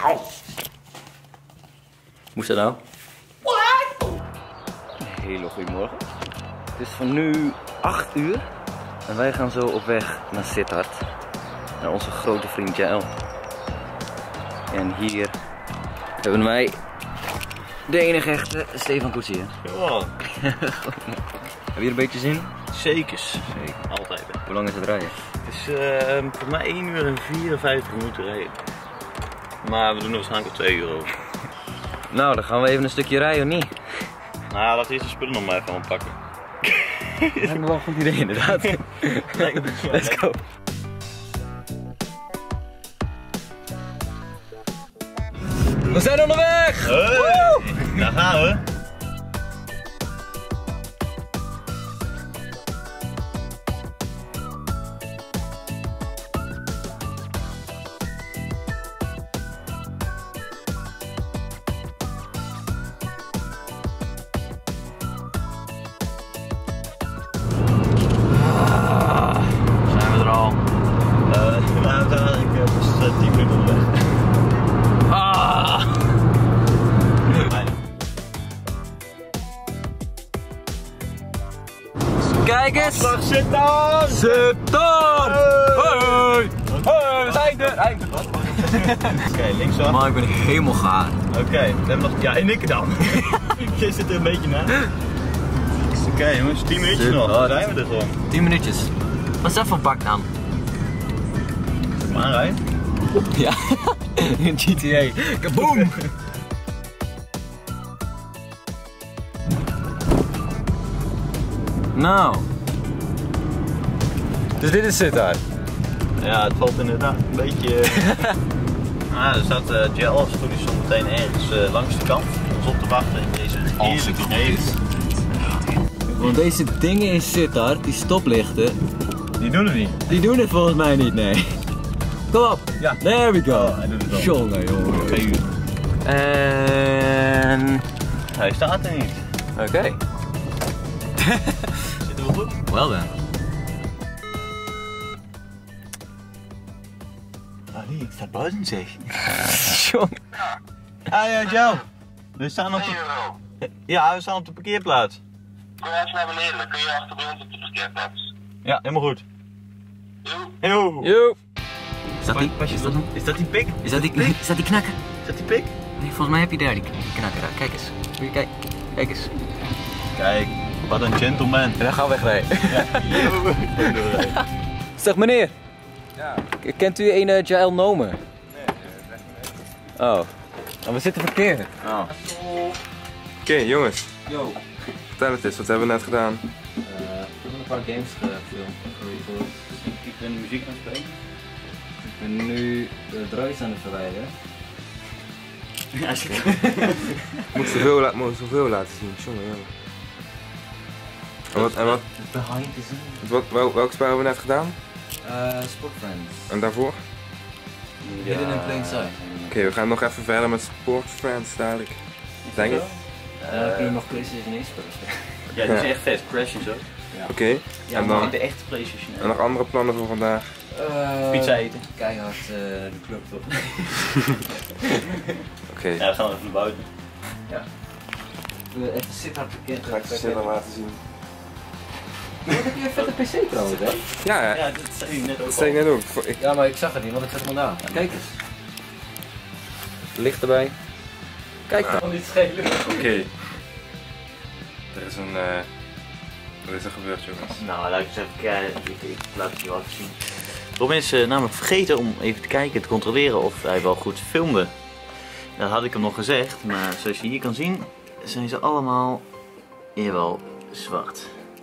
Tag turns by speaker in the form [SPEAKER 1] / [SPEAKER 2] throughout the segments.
[SPEAKER 1] Moest dat nou? Een hele goede morgen. Het is van nu 8 uur. En wij gaan zo op weg naar Sittard. Naar onze grote vriend Jael. En hier hebben wij de enige echte Stefan Koetsier.
[SPEAKER 2] Ja.
[SPEAKER 1] Heb je er een beetje zin?
[SPEAKER 2] Zekers.
[SPEAKER 1] Zeker.
[SPEAKER 2] Altijd. Hè.
[SPEAKER 1] Hoe lang is het rijden?
[SPEAKER 2] Het is voor mij 1 uur en 54 minuten rijden. Maar we doen er waarschijnlijk al 2 uur over.
[SPEAKER 1] Nou, dan gaan we even een stukje rijden, of niet?
[SPEAKER 2] Nou ja, laten we eerst de spullen nog maar even pakken.
[SPEAKER 1] Dat lijkt me wel een goed idee, inderdaad. Let's go. We zijn onderweg!
[SPEAKER 2] Hey, daar gaan we. Zijn we er al? Nou, ik was 10 minuten onderweg.
[SPEAKER 1] Kijk eens!
[SPEAKER 2] Sittard!
[SPEAKER 1] Sittard! Hey! Hey, we zijn er! Eindelijk!
[SPEAKER 2] Oké, linksaf.
[SPEAKER 1] Maar ik ben helemaal gaar.
[SPEAKER 2] Oké, we hebben nog. Ja, en ik dan. Je zit er een beetje na. Oké, jongens, 10 minuutjes nog. Dan zijn we er gewoon.
[SPEAKER 1] 10 minuutjes. Wat is dat voor baknaam?
[SPEAKER 2] Zet maar aanrijden.
[SPEAKER 1] Ja, in GTA. Kaboom! Nou. Dus dit is Sittard.
[SPEAKER 2] Ja, het valt inderdaad een beetje. Er staat Jael als het goed is zo meteen ergens langs de kant ons op te wachten in deze heerlijke regen.
[SPEAKER 1] Want deze dingen in Sittard, die stoplichten,
[SPEAKER 2] Die doen het niet.
[SPEAKER 1] die doen het volgens mij niet, nee. Kom op!
[SPEAKER 2] Ja.
[SPEAKER 1] There we go!
[SPEAKER 2] Hij doet het wel.
[SPEAKER 1] Jongen, jongen.
[SPEAKER 2] 2 uur.
[SPEAKER 1] En...
[SPEAKER 2] Hij staat er niet.
[SPEAKER 1] Oké.
[SPEAKER 2] Zitten we goed?
[SPEAKER 1] Wel dan.
[SPEAKER 2] Ah nee, ik sta buiten zeg.
[SPEAKER 1] Jongen.
[SPEAKER 2] Ah ja, Jael. We staan op de... Ja, we staan op de parkeerplaats.
[SPEAKER 3] Kom even naar beneden, dan kun je achter bij ons op de parkeerplaats.
[SPEAKER 2] Ja, helemaal goed.
[SPEAKER 3] Yo.
[SPEAKER 2] Yo.
[SPEAKER 1] Yo! Is dat die?
[SPEAKER 2] Pas je dat? Is dat die pik?
[SPEAKER 1] Is dat die knakker?
[SPEAKER 2] Is dat die pik?
[SPEAKER 1] Nee, volgens mij heb je daar die knakker. Kijk eens. Moet je kijken. Kijk eens.
[SPEAKER 2] Kijk, wat een gentleman.
[SPEAKER 1] En dan gaan we wegrijden.
[SPEAKER 2] Ja.
[SPEAKER 1] Zeg meneer.
[SPEAKER 4] Ja,
[SPEAKER 1] Kent u een Jael Nomen?
[SPEAKER 4] nee, zeg maar
[SPEAKER 1] Oh. Oh, we zitten verkeerd.
[SPEAKER 2] Oh.
[SPEAKER 4] Oké, jongens,
[SPEAKER 1] Yo.
[SPEAKER 4] vertel het eens, wat hebben we net gedaan?
[SPEAKER 1] Ik heb een paar games gefilmd.
[SPEAKER 2] Ik ben de muziek aan het spelen.
[SPEAKER 1] Ik ben nu de druis aan het verwijderen.
[SPEAKER 2] Ja, als je
[SPEAKER 4] Moet zoveel laten zien, jongen, jongen. En wat,
[SPEAKER 1] Behind the scenes.
[SPEAKER 4] welk spel hebben we net gedaan?
[SPEAKER 1] Sport Friends.
[SPEAKER 4] En daarvoor?
[SPEAKER 1] Hidden in plain sight.
[SPEAKER 4] Oké, we gaan nog even verder met Sport Friends dadelijk. Denk ik.
[SPEAKER 1] Dan kunnen we nog PlayStation 1 spelen.
[SPEAKER 2] Ja, dat is echt vet. Crash en zo.
[SPEAKER 4] Oké,
[SPEAKER 1] Ja,
[SPEAKER 4] en
[SPEAKER 1] maar
[SPEAKER 4] dan
[SPEAKER 2] De echte PlayStation.
[SPEAKER 4] en nog andere plannen voor vandaag?
[SPEAKER 2] Pizza eten.
[SPEAKER 1] Keihard de club toch?
[SPEAKER 4] Oké,
[SPEAKER 2] Ja, dan gaan we even naar buiten.
[SPEAKER 1] Even Sittard bekend.
[SPEAKER 4] ga ik het sneller laten zien.
[SPEAKER 1] Wat heb je een vette PC trouwens, hè?
[SPEAKER 4] Ja,
[SPEAKER 2] Ja, dat zei je net ook
[SPEAKER 4] dat zei ik net ook.
[SPEAKER 1] Ja, maar ik zag het niet, want ik zet hem aan. Kijk eens. Licht erbij. Kijk dan. Niet schelen.
[SPEAKER 4] Oké. Er is een... Wat is er gebeurd, jongens?
[SPEAKER 2] Nou, laat ik eens even kijken. Ik laat het je wel even zien. Robin is namelijk vergeten om even te kijken, te controleren of hij wel goed filmde. Dat had ik hem nog gezegd, maar zoals je hier kan zien, zijn ze allemaal jawel zwart.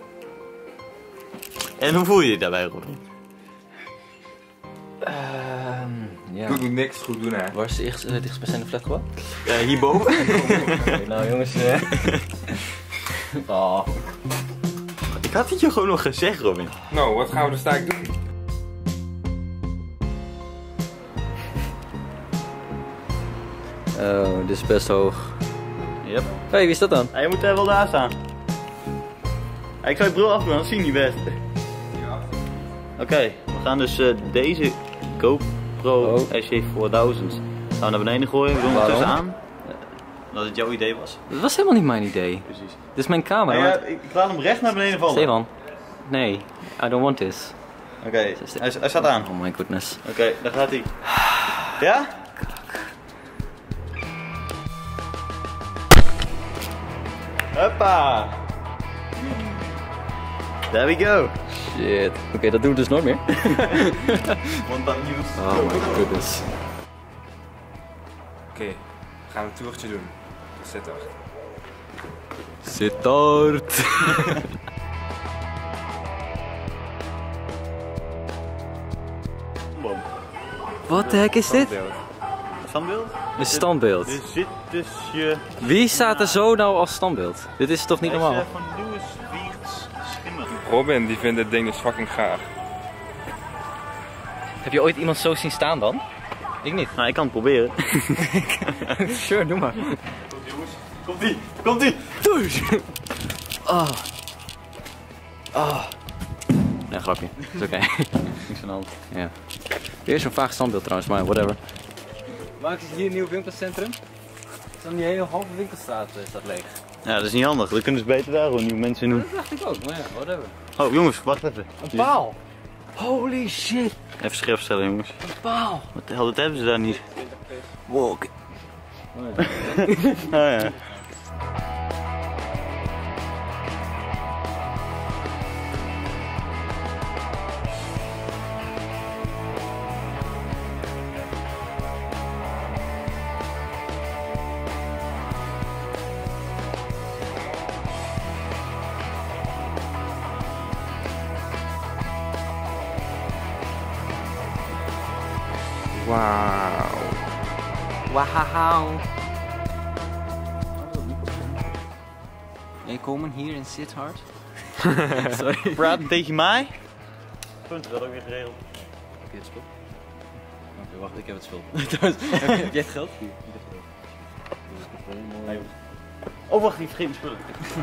[SPEAKER 2] En hoe voel je je daarbij, Robin?
[SPEAKER 1] Ja.
[SPEAKER 4] Doe niks goed doen, hè?
[SPEAKER 1] Waar is de dichtstbijzijnde flat gewoon?
[SPEAKER 2] Hierboven.
[SPEAKER 1] Nou jongens, oh.
[SPEAKER 2] Ik had het je gewoon nog gezegd, Robin.
[SPEAKER 4] Nou, wat gaan we dus daar doen?
[SPEAKER 1] Oh, dit is best hoog.
[SPEAKER 2] Yep.
[SPEAKER 1] Hey, wie is dat dan?
[SPEAKER 2] Hij moet wel daar staan. Ik zou je bril afdoen, dan zie je niet best. Oké, we gaan dus deze GoPro
[SPEAKER 1] Oh.
[SPEAKER 2] SJ4000 Gaan we naar beneden gooien, we doen het tussenaan. Dat het jouw idee was.
[SPEAKER 1] Dat was helemaal niet mijn idee.
[SPEAKER 2] Precies.
[SPEAKER 1] Dit is mijn camera.
[SPEAKER 2] Ja, ik laat hem recht naar beneden vallen.
[SPEAKER 1] Stefan. Nee, I don't want this.
[SPEAKER 2] Oké, hij staat aan.
[SPEAKER 1] Oh my goodness.
[SPEAKER 2] Oké, daar gaat hij. Ja? Hoppa! There we go!
[SPEAKER 1] Shit. Oké, dat doen we dus nooit meer.
[SPEAKER 2] Want dat nieuws.
[SPEAKER 1] Oh my goodness.
[SPEAKER 4] Oké, gaan we een toertje doen. Sittard.
[SPEAKER 1] Sittard.
[SPEAKER 2] Bom.
[SPEAKER 1] Wat de heck is dit?
[SPEAKER 2] Standbeeld?
[SPEAKER 1] Een standbeeld.
[SPEAKER 2] Dit zit dus je...
[SPEAKER 1] Wie staat er zo nou als standbeeld? Dit is toch niet normaal?
[SPEAKER 2] Hij is van Louis Wiertz Schimmer.
[SPEAKER 4] Robin die vindt dit ding dus fucking gaaf.
[SPEAKER 1] Heb je ooit iemand zo zien staan dan? Ik niet.
[SPEAKER 2] Nou, ik kan het proberen.
[SPEAKER 1] Sure, doe maar.
[SPEAKER 2] Komt-ie! Komt-ie!
[SPEAKER 1] Oh. Oh. Nee, grapje. Is oké.
[SPEAKER 2] Niks aan de hand.
[SPEAKER 1] Ja. Weer zo'n vaag standbeeld trouwens, maar whatever. Maken ze hier een nieuw winkelcentrum? Dan die hele halve winkelstraat staat leeg.
[SPEAKER 2] Ja, dat is niet handig. Dan kunnen ze beter daar gewoon nieuwe mensen in doen.
[SPEAKER 1] Dat dacht ik ook, maar ja, whatever.
[SPEAKER 2] Oh jongens, wacht even.
[SPEAKER 1] Een paal! Holy shit!
[SPEAKER 2] Even scherp stellen jongens.
[SPEAKER 1] Een paal!
[SPEAKER 2] Wat de hel, dat hebben ze daar niet.
[SPEAKER 1] Walk.
[SPEAKER 2] Oh ja.
[SPEAKER 1] Wauw. Wauw. Jij komen hier in Sittard? Sorry.
[SPEAKER 2] Praat tegen mij. Punt, dat ook weer geregeld.
[SPEAKER 1] Heb je het spul? Oké, wacht, ik heb het spul. Heb jij het geld?
[SPEAKER 2] Oh wacht, ik vergeet mijn spullen.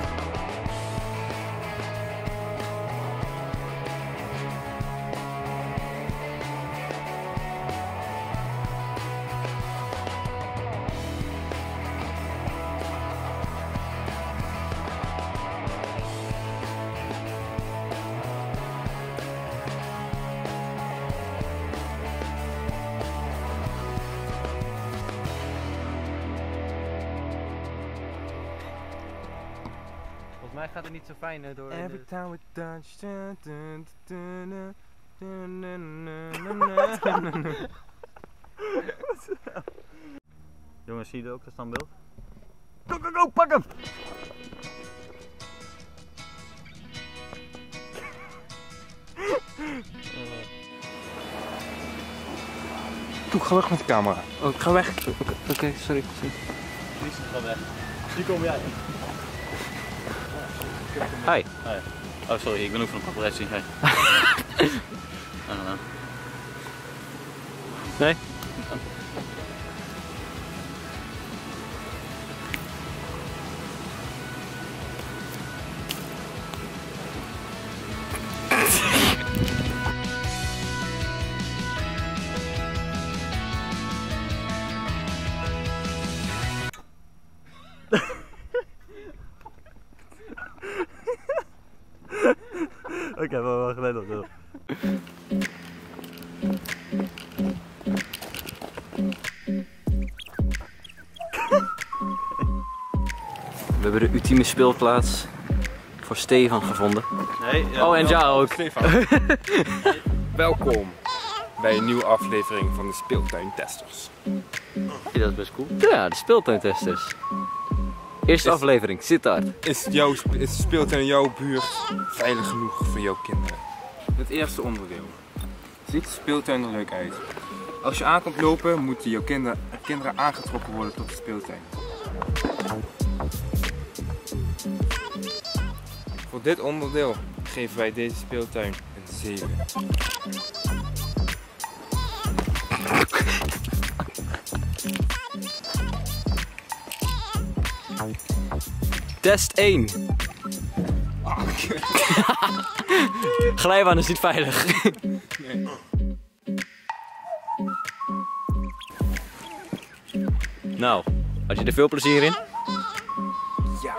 [SPEAKER 1] Volgens mij gaat het niet zo fijn door
[SPEAKER 4] Every time we touch.
[SPEAKER 2] Jongens, zie je ook dat standbeeld?
[SPEAKER 1] Go, go, go, pak hem!
[SPEAKER 4] Toe, ga weg met de camera.
[SPEAKER 1] Oh, ik ga weg. Oké, sorry.
[SPEAKER 2] Lies gaat weg. Nu kom jij.
[SPEAKER 1] Hi.
[SPEAKER 2] Hi. Oh sorry, ik ben ook van de paparazzi. Hey.
[SPEAKER 1] Nee?
[SPEAKER 2] Oké, maar wacht, nee, dat.
[SPEAKER 1] We hebben de ultieme speelplaats voor Stefan gevonden.
[SPEAKER 2] Nee, ja,
[SPEAKER 1] Oh, en Ja ook.
[SPEAKER 4] Stefan. Welkom bij een nieuwe aflevering van de Speeltuintesters.
[SPEAKER 2] dat is best cool.
[SPEAKER 1] Ja, de speeltuintesters. Eerste aflevering, Sittard.
[SPEAKER 4] Is de speeltuin in jouw buurt veilig genoeg voor jouw kinderen? Het eerste onderdeel. Ziet de speeltuin er leuk uit? Als je aankomt lopen, moeten jouw kinderen aangetrokken worden tot de speeltuin. Voor dit onderdeel geven wij deze speeltuin een 7.
[SPEAKER 1] Test 1. Glijbaan is niet veilig.
[SPEAKER 4] Nee.
[SPEAKER 1] Nou, had je er veel plezier in?
[SPEAKER 4] Ja.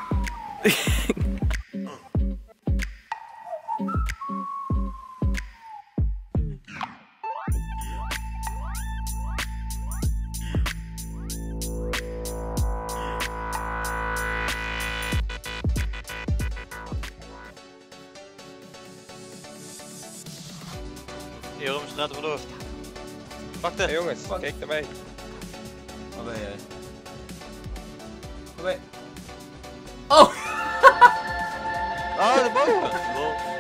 [SPEAKER 2] Jeroen, straat er vandoor. Pak de.
[SPEAKER 4] Hey jongens, kijk naar mij.
[SPEAKER 2] Waar ben jij?
[SPEAKER 1] Oh!
[SPEAKER 2] Oh, daarboven!